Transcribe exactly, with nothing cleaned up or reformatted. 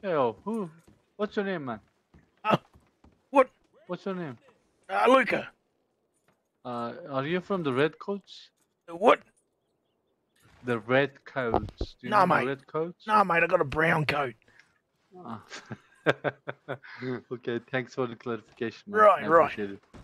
Yo, who? What's your name, man? Uh, what? What's your name? Uh, Luca. Uh, are you from the Red Coats? What? The Red Coats. Do you Nah, know the mate. Red Coats? Nah, mate. I got a brown coat. Ah. Okay, thanks for the clarification, man. Right, I right. appreciate it.